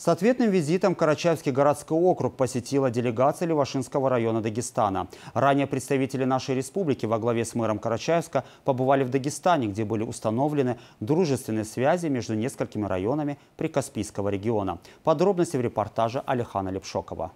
С ответным визитом Карачаевский городской округ посетила делегация Левашинского района Дагестана. Ранее представители нашей республики во главе с мэром Карачаевска побывали в Дагестане, где были установлены дружественные связи между несколькими районами Прикаспийского региона. Подробности в репортаже Алихана Лепшокова.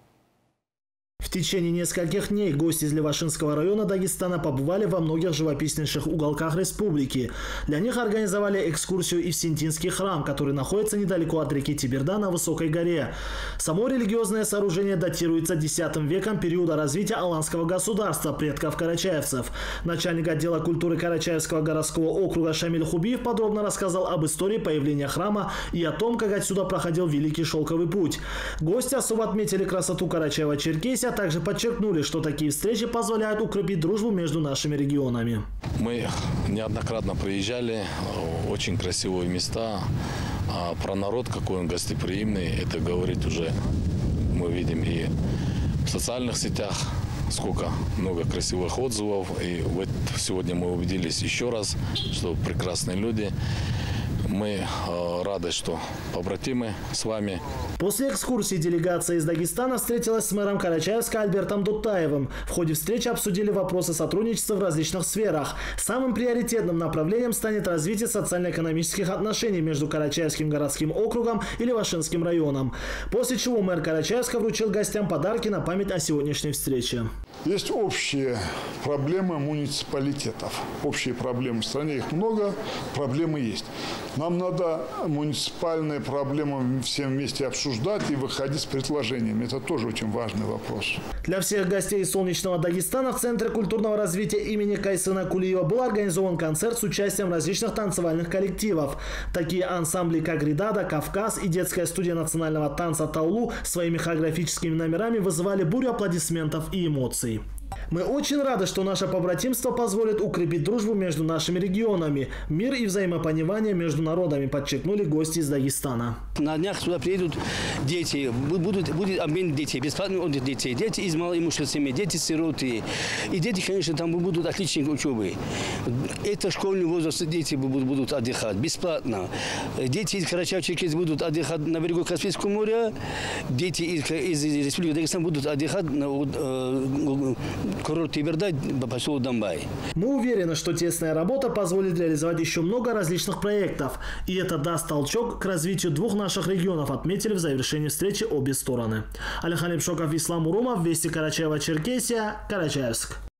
В течение нескольких дней гости из Левашинского района Дагестана побывали во многих живописнейших уголках республики. Для них организовали экскурсию и в Синтинский храм, который находится недалеко от реки Тиберда на высокой горе. Само религиозное сооружение датируется X веком периода развития аланского государства, предков карачаевцев. Начальник отдела культуры Карачаевского городского округа Шамиль Хубиев подробно рассказал об истории появления храма и о том, как отсюда проходил Великий Шелковый путь. Гости особо отметили красоту Карачаева-Черкесии, а также подчеркнули, что такие встречи позволяют укрепить дружбу между нашими регионами. Мы неоднократно приезжали, очень красивые места. А про народ, какой он гостеприимный, это говорит уже, мы видим и в социальных сетях, сколько много красивых отзывов. И вот сегодня мы убедились еще раз, что прекрасные люди. Мы рады, что побратимы с вами. После экскурсии делегация из Дагестана встретилась с мэром Карачаевска Альбертом Дутаевым. В ходе встречи обсудили вопросы сотрудничества в различных сферах. Самым приоритетным направлением станет развитие социально-экономических отношений между Карачаевским городским округом и Левашинским районом. После чего мэр Карачаевска вручил гостям подарки на память о сегодняшней встрече. Есть общие проблемы муниципалитетов. Общие проблемы в стране, их много, проблемы есть. Нам надо муниципальные проблемы всем вместе обсуждать и выходить с предложениями. Это тоже очень важный вопрос. Для всех гостей из солнечного Дагестана в Центре культурного развития имени Кайсына Кулиева был организован концерт с участием различных танцевальных коллективов. Такие ансамбли, как «Ридада», «Кавказ» и детская студия национального танца «Таулу» своими хореографическими номерами вызывали бурю аплодисментов и эмоций. Мы очень рады, что наше побратимство позволит укрепить дружбу между нашими регионами. Мир и взаимопонимание между народами, подчеркнули гости из Дагестана. На днях сюда приедут дети, будет обмен детей, бесплатный отдых детей, дети из малоимущих семей, дети-сироты. И дети, конечно, там будут отличники учебы. Это школьный возраст, дети будут отдыхать бесплатно. Дети из Карачаева-Черкесии будут отдыхать на берегу Каспийского моря. Дети из Республики Дагестан будут отдыхать на курорт Тиберда, поселок Дамбай. Мы уверены, что тесная работа позволит реализовать еще много различных проектов. И это даст толчок к развитию двух наших регионов, отметили в завершении встречи обе стороны. Алихан Лепшоков, Ислам Урумов, Вести Карачаева-Черкесия, Карачаевск.